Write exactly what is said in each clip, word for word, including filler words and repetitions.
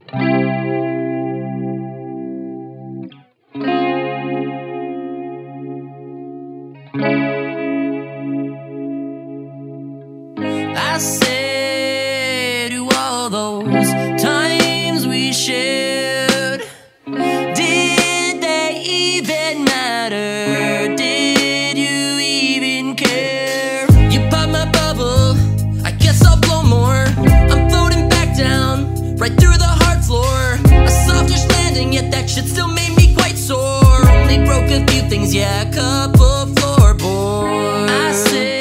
I say to all those times we shared, did they even matter? Did you even care? You popped my bubble, I guess I'll blow more. I'm floating back down, right through the hard floor. A softish landing, yet that shit still made me quite sore. Only broke a few things, yeah, a couple floorboards. I say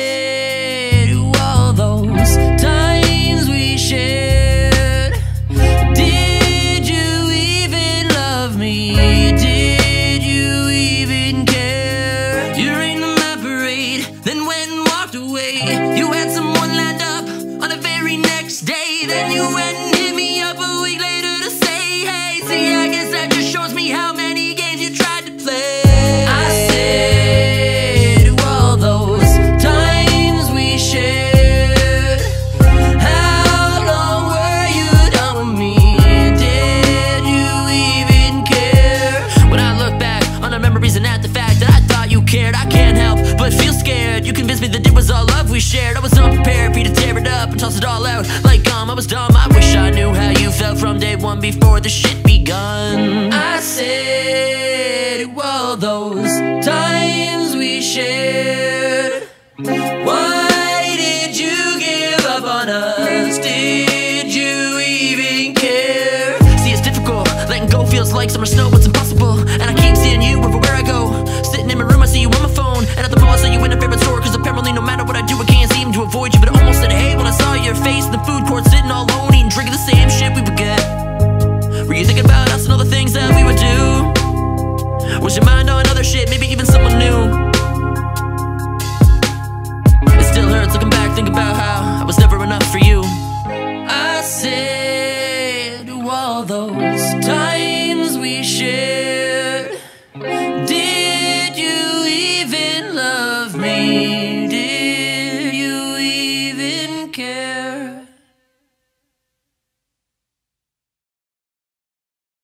you had someone lined up on the very next day. Then you went and hit me up a week later to say, hey, see, I guess that just shows me how many games you tried to play. I said to all those times we shared, how long were you done with me? Did you even care? When I look back on the memories and at the fact that I thought you cared, I can't help but feel scared. You convinced me that it was all love we shared. I was unprepared for you to tear it up and toss it all out like gum. I was dumb, I wish I knew how you felt from day one before the shit begun. I said to all those times we shared, why did you give up on us? Did you even care? See, it's difficult, letting go feels like summer snow, it's impossible. And I keep seeing you everywhere I go. Sitting in my room, I see you on my phone, and at the mall I saw you in a favorite store. Cause apparently no matter what I do I can't seem to avoid you. But I almost said hey when I saw your face in the food court, sitting all alone, eating, drinking the same shit we would get. Were you thinking about us and all the things that we would do? Was your mind on other shit, maybe even someone new? It still hurts looking back, think about how I was never enough for you. I said to all those times we shared, did you even love me?